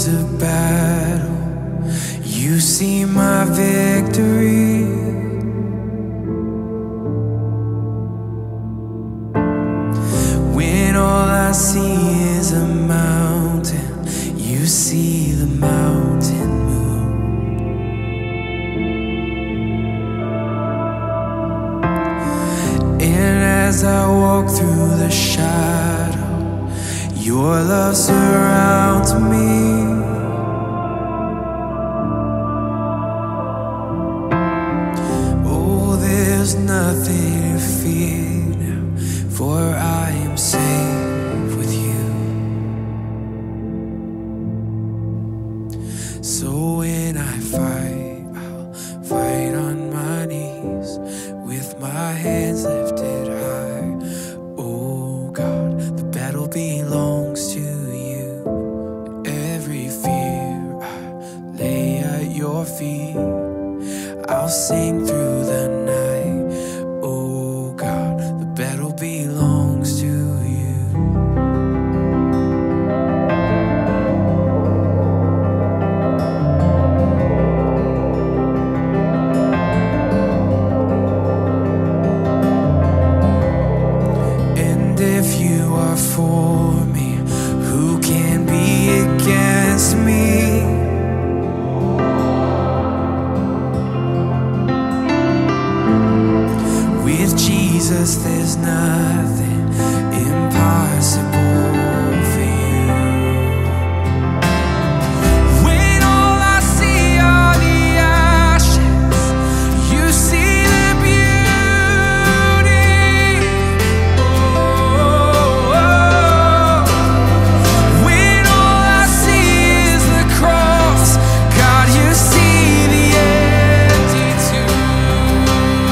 is a battle, you see my victory. When all I see is a mountain, you see the mountain move. And as I walk through the shadow, your love surrounds me. Oh, there's nothing to fear now, for I am safe with you. So when I fight, I'll fight on my knees with my hands lifted high. Oh God, the battle belongs to you. Every fear I lay at your feet. I'll sing through the night. Oh God, the battle belongs to you. And if you are for me, who can be against me? With Jesus, there's nothing impossible for you. When all I see are the ashes, you see the beauty. Oh, when all I see is the cross, God, you see the empty tomb.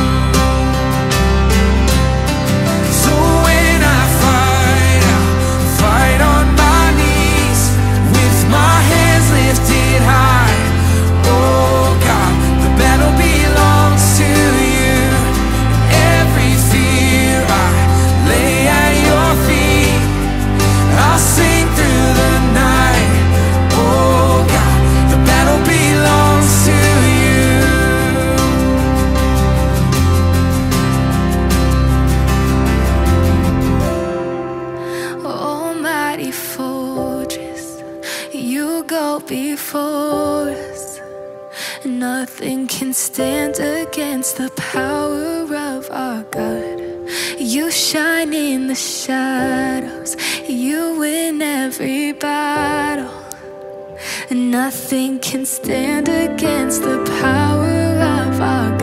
So when I fight, I'll fight on my knees with my hands lifted high. Oh God, the battle belongs to you. Every fear I lay at your feet. I'll sing through the night. Oh God, the battle belongs to you. Almighty fortress, you go before us. Nothing can stand against the power of our God. You shine in the shadows, you win every battle. Nothing can stand against the power of our